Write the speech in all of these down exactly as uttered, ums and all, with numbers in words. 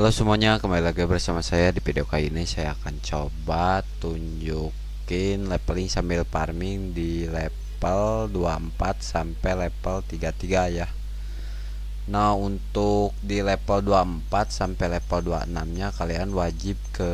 Halo semuanya, kembali lagi bersama saya. Di video kali ini saya akan coba tunjukin leveling sambil farming di level dua puluh empat sampai level tiga puluh tiga ya. Nah, untuk di level dua puluh empat sampai level dua puluh enam nya kalian wajib ke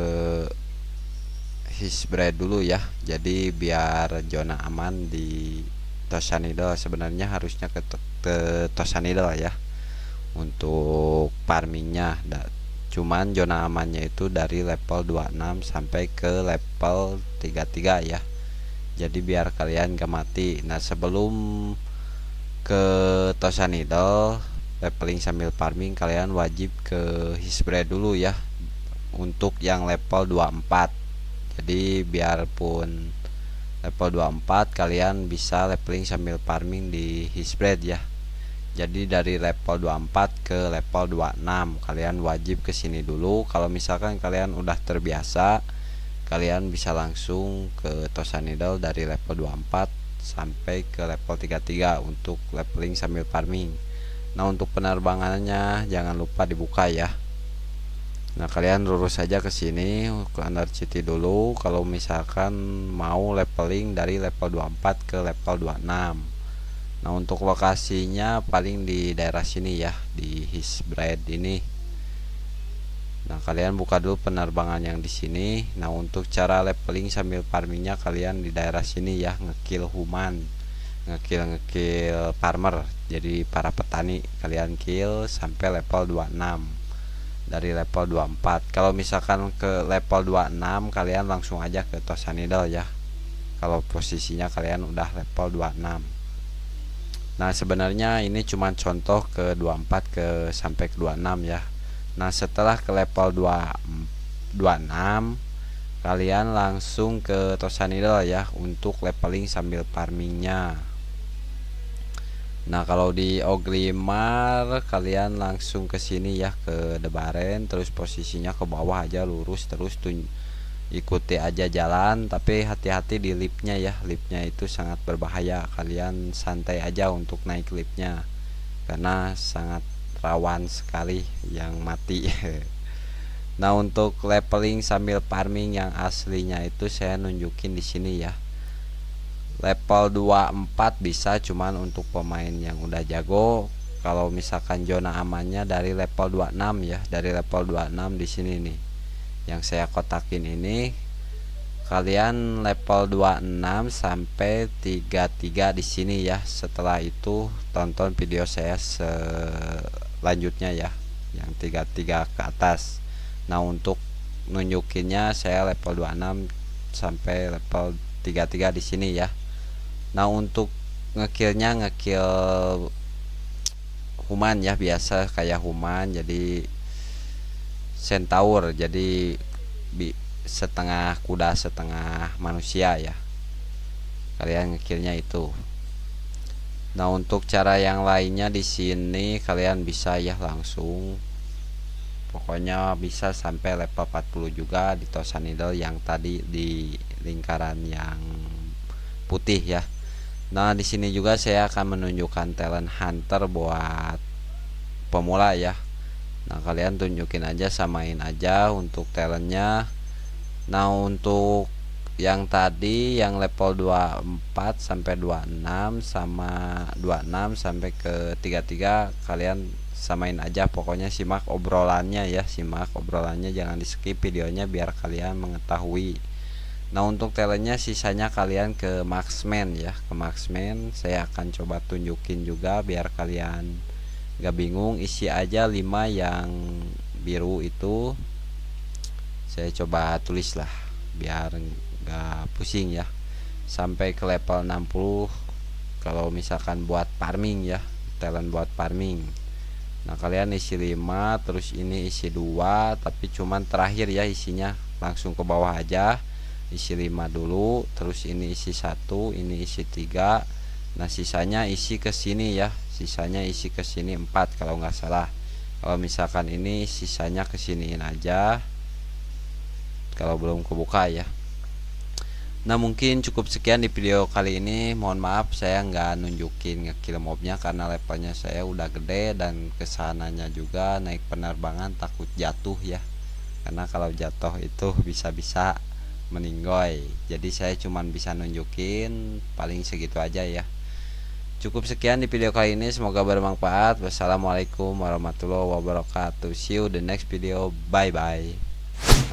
Hisbred dulu ya. Jadi biar zona aman di Tosanidal. Sebenarnya harusnya ke, ke Tosanidal ya untuk farmingnya. Cuman zona amannya itu dari level dua puluh enam sampai ke level tiga puluh tiga ya. Jadi biar kalian gak mati. Nah, sebelum ke Tosanidal leveling sambil farming, kalian wajib ke Hisbred dulu ya untuk yang level dua puluh empat. Jadi biarpun level dua puluh empat kalian bisa leveling sambil farming di Hisbred ya. Jadi dari level dua puluh empat ke level dua puluh enam kalian wajib ke sini dulu. Kalau misalkan kalian udah terbiasa, kalian bisa langsung ke Tosanidal dari level dua puluh empat sampai ke level tiga puluh tiga untuk leveling sambil farming. Nah, untuk penerbangannya jangan lupa dibuka ya. Nah, kalian lurus saja ke sini ke Undercity dulu kalau misalkan mau leveling dari level dua puluh empat ke level dua puluh enam. Nah, untuk lokasinya paling di daerah sini ya, di Hisbred ini. Nah, kalian buka dulu penerbangan yang di sini. Nah, untuk cara leveling sambil farmingnya kalian di daerah sini ya, ngekill human, ngekill ngekill farmer. Jadi para petani kalian kill sampai level dua puluh enam. Dari level dua puluh empat. Kalau misalkan ke level dua puluh enam kalian langsung aja ke Tosanidal ya. Kalau posisinya kalian udah level dua puluh enam. Nah, sebenarnya ini cuma contoh ke dua puluh empat ke sampai ke dua puluh enam ya. Nah, setelah ke level dua puluh enam kalian langsung ke Tosanidal ya untuk leveling sambil farmingnya. Nah, kalau di Oglimar kalian langsung ke sini ya, ke Debaren, terus posisinya ke bawah aja lurus terus tun ikuti aja jalan, tapi hati-hati di liftnya ya. Liftnya itu sangat berbahaya, kalian santai aja untuk naik liftnya karena sangat rawan sekali yang mati. Nah, untuk leveling sambil farming yang aslinya itu saya nunjukin di sini ya. Level dua puluh empat bisa cuman untuk pemain yang udah jago. Kalau misalkan zona amannya dari level dua puluh enam ya, dari level dua puluh enam di sini nih. Yang saya kotakin ini kalian level dua puluh enam sampai tiga puluh tiga di sini ya. Setelah itu tonton video saya selanjutnya ya, yang tiga puluh tiga ke atas. Nah, untuk nunjukinnya saya level dua puluh enam sampai level tiga puluh tiga di sini ya. Nah, untuk ngekillnya ngekill human ya, biasa kayak human, jadi centaur, jadi bi setengah kuda setengah manusia ya. Kalian ngekillnya itu. Nah, untuk cara yang lainnya di sini kalian bisa ya langsung, pokoknya bisa sampai level empat puluh juga di Tosanidal yang tadi di lingkaran yang putih ya. Nah, di sini juga saya akan menunjukkan talent hunter buat pemula ya. Nah, kalian tunjukin aja, samain aja untuk talentnya. Nah, untuk yang tadi yang level dua puluh empat sampai dua puluh enam sama dua puluh enam sampai ke tiga puluh tiga kalian samain aja, pokoknya simak obrolannya ya, simak obrolannya, jangan di skip videonya biar kalian mengetahui. Nah, untuk talentnya sisanya kalian ke marksman ya, ke marksman saya akan coba tunjukin juga biar kalian gak bingung. Isi aja lima yang biru itu, saya coba tulis lah biar gak pusing ya, sampai ke level enam puluh kalau misalkan buat farming ya, talent buat farming. Nah, kalian isi lima, terus ini isi dua, tapi cuman terakhir ya isinya, langsung ke bawah aja. Isi lima dulu, terus ini isi satu, ini isi tiga. Nah, sisanya isi ke sini ya, sisanya isi ke sini empat kalau nggak salah. Kalau misalkan ini sisanya kesiniin aja kalau belum kebuka ya. Nah mungkin cukup sekian di video kali ini. Mohon maaf saya nggak nunjukin ngekill mobnya karena levelnya saya udah gede, dan kesananya juga naik penerbangan takut jatuh ya, karena kalau jatuh itu bisa-bisa meninggoy. Jadi saya cuman bisa nunjukin paling segitu aja ya. Cukup sekian di video kali ini, semoga bermanfaat. Wassalamualaikum warahmatullahi wabarakatuh. See you the next video. Bye bye.